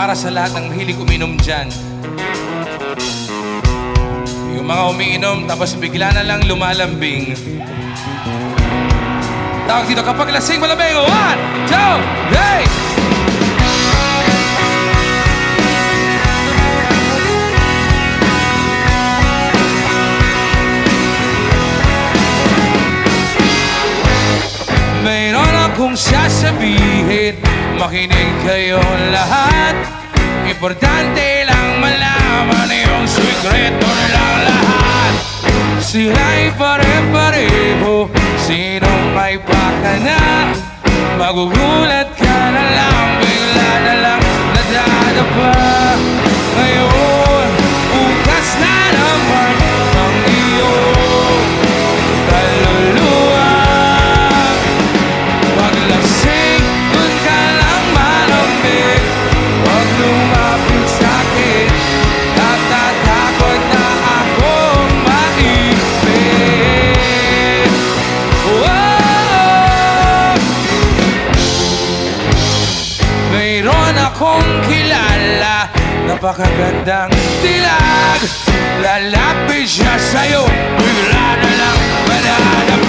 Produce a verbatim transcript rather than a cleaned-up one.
para sa lahat ng mahilig uminom dyan. Yung mga umiinom tapos bigla na lang lumalambing. Tawag dito kapag lasing malambing. One, two, three! Mayroon akong sasabihin, makinig kayo lahat. Importante lang malaman yung sikreto nilang lahat. Sila'y pare-pareho, sinong may pakana. Magugulat ka na lang, bigla na lang nadadapa. Ngayon, bukas na naman ang iyong kaluluwa. Paglasing, dun ka lang malambing. Huwag lumapit sa'kin, natatakot na akong maipit. Whoa! Mayroon akong kilala, napakagandang dilag. Lalapit siya sa'yo, bigla na lang madadapa.